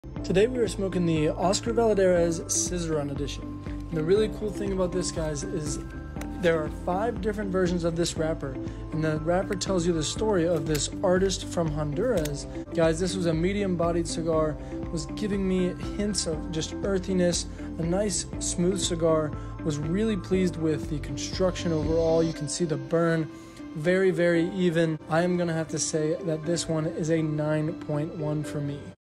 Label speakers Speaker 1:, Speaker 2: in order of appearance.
Speaker 1: Today we are smoking the Oscar Valladares Ciseron edition. And the really cool thing about this, guys, is there are 5 different versions of this wrapper, and the wrapper tells you the story of this artist from Honduras. Guys, this was a medium-bodied cigar, was giving me hints of just earthiness, a nice smooth cigar. Was really pleased with the construction overall. You can see the burn, very, very even. I am gonna have to say that this one is a 9.1 for me.